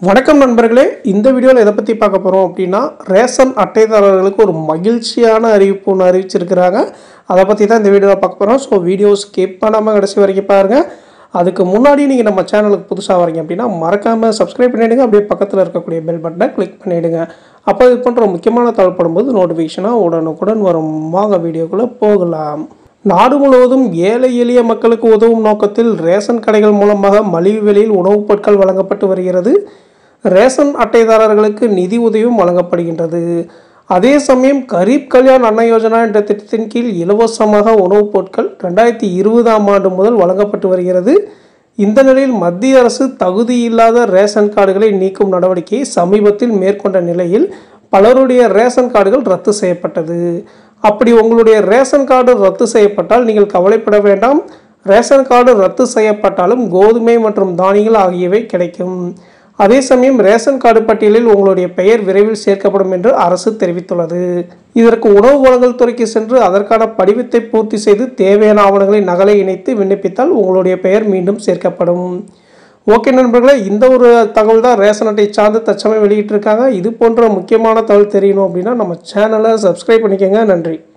வணக்கம் நண்பர்களே, இந்த வீடியோவில் எதை பற்றி பார்க்க போகிறோம் அப்படின்னா, ரேஷன் அட்டைதாரர்களுக்கு ஒரு மகிழ்ச்சியான அறிவிப்பு ஒன்று அறிவிச்சிருக்கிறாங்க. அதை பற்றி தான் இந்த வீடியோவில் பார்க்க போகிறோம். ஸோ வீடியோ ஸ்கிப் பண்ணாமல் கடைசி வரைக்கும் பாருங்கள். அதுக்கு முன்னாடி நீங்கள் நம்ம சேனலுக்கு புதுசாக வரீங்க அப்படின்னா மறக்காமல் சப்ஸ்கிரைப் பண்ணிவிடுங்க. அப்படியே பக்கத்தில் இருக்கக்கூடிய பெல் பட்டனை கிளிக் பண்ணிவிடுங்க. அப்போ இது போன்ற முக்கியமான தகவல் போது நோட்டிஃபிகேஷனாக உடனுக்குடன் வரும். வாங்க வீடியோக்குள்ளே போகலாம். நாடு முழுவதும் ஏழை எளிய மக்களுக்கு உதவும் நோக்கத்தில் ரேஷன் கடைகள் மூலமாக மலிவு விலையில் உணவுப் பொருட்கள் வழங்கப்பட்டு வருகிறது. ரேஷன் அட்டைதாரர்களுக்கு நிதி உதவியும் வழங்கப்படுகின்றது. அதே சமயம் கரீப் கல்யாண் அன்ன யோஜனா என்ற திட்டத்தின் கீழ் இலவசமாக உணவுப் பொருட்கள் 2020ஆம் ஆண்டு முதல் வழங்கப்பட்டு வருகிறது. இந்த நிலையில் மத்திய அரசு தகுதியில்லாத ரேஷன் கார்டுகளை நீக்கும் நடவடிக்கையை சமீபத்தில் மேற்கொண்ட நிலையில் பலருடைய ரேஷன் கார்டுகள் ரத்து செய்யப்பட்டது. அப்படி உங்களுடைய ரேஷன் கார்டு ரத்து செய்யப்பட்டால் நீங்கள் கவலைப்பட வேண்டாம். ரேஷன் கார்டு ரத்து செய்யப்பட்டாலும் கோதுமை மற்றும் தானியங்கள் ஆகியவை கிடைக்கும். அதே சமயம் ரேஷன் கார்டு பட்டியலில் உங்களுடைய பெயர் விரைவில் சேர்க்கப்படும் என்று அரசு தெரிவித்துள்ளது. இதற்கு உணவு வழங்கல் துறைக்கு சென்று அதற்கான படிவத்தை பூர்த்தி செய்து தேவையான ஆவணங்களை நகலை இணைத்து விண்ணப்பித்தால் உங்களுடைய பெயர் மீண்டும் சேர்க்கப்படும். ஓகே நண்பர்களே, இந்த ஒரு தகவல் தான் ரேஷன் அட்டை சார்ந்து தற்சமயம் வெளியிட்டிருக்காங்க. இது போன்ற முக்கியமான தகவல் தெரியணும் அப்படின்னா நம்ம சேனலை சப்ஸ்கிரைப் பண்ணிக்கோங்க. நன்றி.